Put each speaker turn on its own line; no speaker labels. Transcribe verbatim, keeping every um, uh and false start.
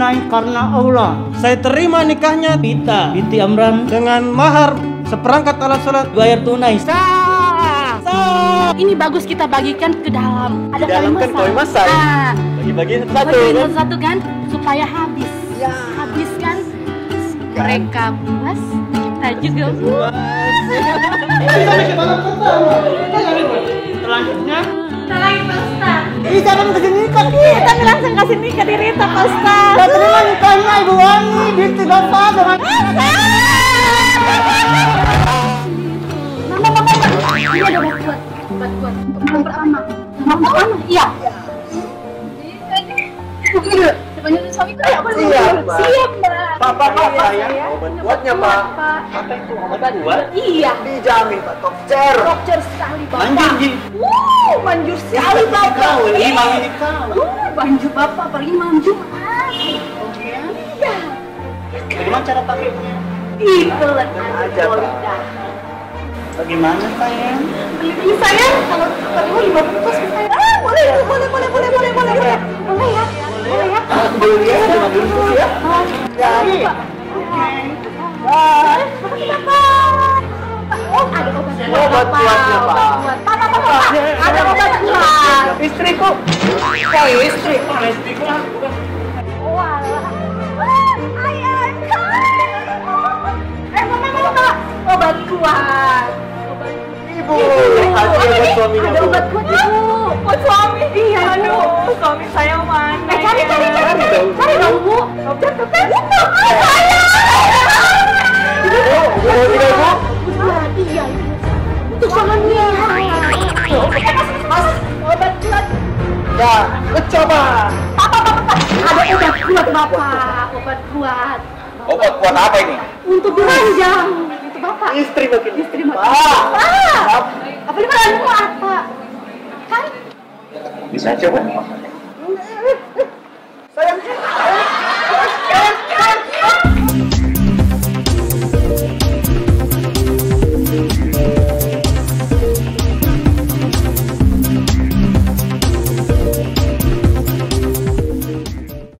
tunai karena Allah.
Saya terima nikahnya
Pita binti Amran
dengan mahar seperangkat alat sholat
bayar tunai.
Sah. Sah. Ini bagus kita bagikan ke dalam. Ada
dalam kan koin masai.
Ah.
Bagi-bagi satu
Bagi
kan?
satu kan supaya habis. Ya. Habis kan. Mereka puas, kita juga puas.
Selanjutnya
Kita lagi Pak Ustaz.
Ih, jangan kasih nikah.
Kita langsung kasih nikah di Rita Pak Ustaz.
Saya terima nikahnya Ibu Wani binti Bapak dengan
Mama, mama, mama. Ini ada obat kuat. Obat kuat. Yang pertama. Yang pertama? Iya. Sebanyak suami kayak apa?
Siap, Mbak.
Siap, Mbak.
Papa, Papa ya.
Saya
Obat
punya
kuatnya,
obat
Pak.
kuat, Pak.
Apa itu obat kuat?
Iya.
Dijamin Pak Dokter.
Dokter sekali, Bapak.
Manjur, Ji.
Wuh, manjur sekali, Bapak.
Kau ini mami ini kau.
Uh, manjur, Bapak. Apalagi malam Jumat. Iya.
bagaimana cara pakainya?
Itu
aja, Pak.
Bagaimana sayang?
Ini saya kalau kalau lima bungkus saya. Ah, boleh, boleh, boleh, boleh, boleh, boleh, boleh. Boleh ya? Boleh ya?
Boleh ya, lima bungkus ya.
Oh,
Jadi.
Wah, makasih Bapak. Oh, ada obat kuat.
Obat kuatnya, Pak.
Obat kuat. Pak, Pak, Pak, Pak. Ada obat kuat.
Istriku. Kau istri. Kau istriku.
Walah. Ah, ayah. Eh, Mama, Mama. Obat kuat.
Ibu. Kasih obat suaminya.
Ada obat kuat, Ibu. Buat suami? Iya,
Aduh, suami saya mana?
Eh, cari, cari, cari,
Cari dong.
cari dong, Bu. Cepet, cepet. Saya.
Oh, ibu mau tidak, Bu?
Buat, iya. Untuk suaminya. Mas, obat kuat.
Ya, coba.
Papa, papa, papa. Ada obat kuat, Bapak. Obat kuat.
Obat kuat apa ini?
Untuk diranjang. Itu Bapak.
Istri makin
Istri makin.
Ah.
Ah. Apa di mana Pak? Kan?
Bisa coba.